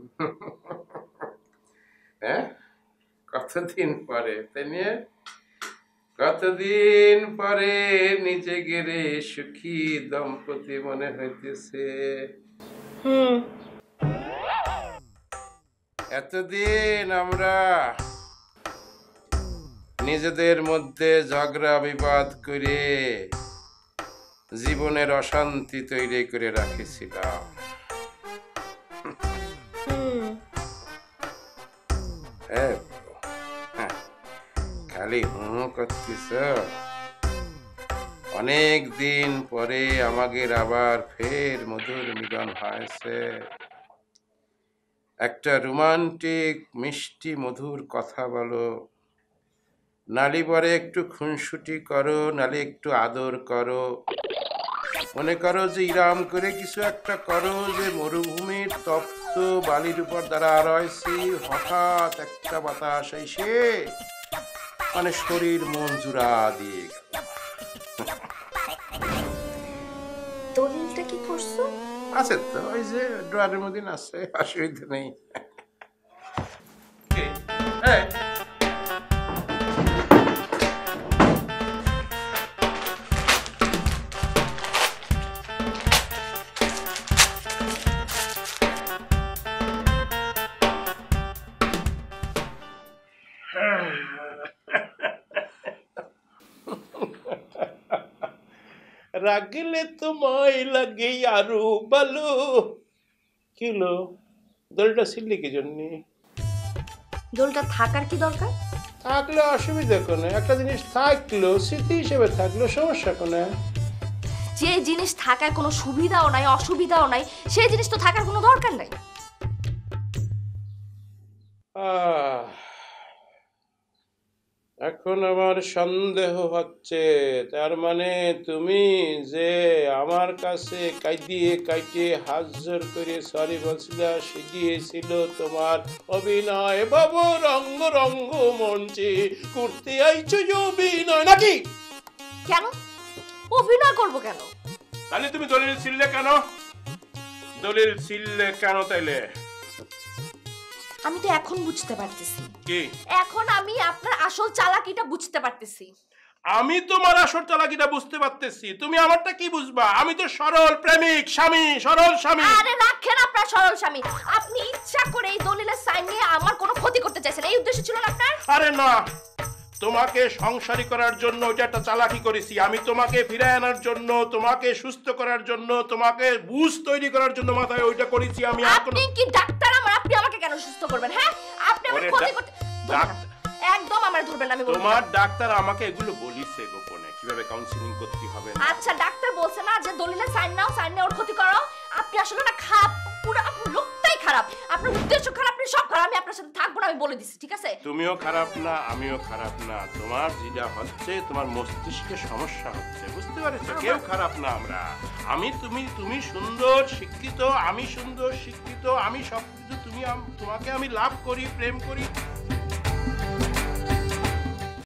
হ্যাঁ, কতদিন পরে তাই নিয়ে, কতদিন পরে নিজে গেরে সুখী দম্পতি মনে হইতেছে। হুম। এতদিন আমরা নিজেদের মধ্যে ঝগড়া বিবাদ করে জীবনের অশান্তি তৈরি করে রাখেছিলাম। হুম। হ্যাঁ, খালি করতেছ। অনেক দিন পরে আমাদের আবার ফের মধুর মিলন হয়েছে। একটা রোমান্টিক মিষ্টি মধুর কথা বলো, নালি পরে একটু খুনসুটি করো, নালে একটু আদর করো। মনে করো যে ইরাম করে কিছু একটা করো, যে মরুভূমির তপ্ত বালির উপর দাঁড়া রয়েছি, হঠাৎ একটা বাতাস এসে মানে শরীর মন জুড়া দিয়ে গেল। দলিলটা কি করছো? আছে তো, ওই যে ড্রয়ারের মধ্যে আছে, অসুবিধা নেই। এই, রাগলে তোমায় লাগে আরো ভালো। কিলো দলটা ছিললি কি জন্যে? দোলটা থাকার কি দরকার? থাকলে অসুবিধা কোনো, একটা জিনিস থাকলো স্মৃতি হিসেবে থাকলো, সমস্যা কোনো। যে জিনিস থাকার কোনো সুবিধাও নাই অসুবিধাও নাই, সেই জিনিস তো থাকার কোনো দরকার নাই। এখন আমার সন্দেহ হচ্ছে, তার মানে তুমি যে আমার কাছে কাইটিয়ে হাজার করে সরি বলছিলা, শিখিয়েছিল তোমার অভিনয় বাবু, রঙ্গ রঙ্গ মঞ্চে করতে আইছো অভিনয় নাকি? কেন অভিনয় করব কেন? তাহলে তুমি দলিল ছিললে কেন? দলিল ছিললে কেন তাইলে? আমি তো এখন বুঝতে পারতেছি। কি? এখন আমি আপনার আসল চালাকিটা বুঝতে পারতেছি। আমি তোমার আসল চালাকিটা বুঝতে পারতেছি, তুমি আমারটা কি বুঝবা? আমি তো সরল প্রেমিক স্বামী, সরল স্বামী। আরে রাখেন আপনার সরল স্বামী, আপনি ইচ্ছা করে এই দলিলের সাইন নিয়ে আমার কোনো ক্ষতি করতে চাইছেন, এই উদ্দেশ্য ছিল না আপনার? আরে না, তোমাকে সংসারী করার জন্য ওইটা একটা চালাকি করেছি। আমি তোমাকে ফিরে আনার জন্য, তোমাকে সুস্থ করার জন্য, তোমাকে বুঝ তৈরি করার জন্য মাথায় ওইটা করেছি আমি। আপনি কি ডাক্তার? আপনি আমাকে কেন সুস্থ করবেন? হ্যাঁ, আপনি আমার ক্ষতি করতে একদম আমার ধরবেন না। আমি তোমার ডাক্তার আমাকে এগুলো বলিছে গোপনে কিভাবে কাউন্সিলিং করতে হবে। আচ্ছা, ডাক্তার বলছে না যে দলিলে সাইন নাও, সাইন নিয়ে ওর ক্ষতি করো? আপনি আসলে না খারাপ, পুরো আপনার লোকটাই খারাপ, আপনার উদ্দেশ্য খারাপ, আপনি সব খারাপ। আমি আপনার সাথে থাকবো না, আমি বলে দিচ্ছি, ঠিক আছে? তুমিও খারাপ না, আমিও খারাপ না। তোমার যেটা হচ্ছে, তোমার মস্তিষ্কে সমস্যা হচ্ছে, বুঝতে পারছো? কেউ খারাপ না আমরা। আমি তুমি সুন্দর শিক্ষিত, আমি সুন্দর শিক্ষিত, আমি সবকিছু, তোমাকে আমি লাভ করি, প্রেম করি।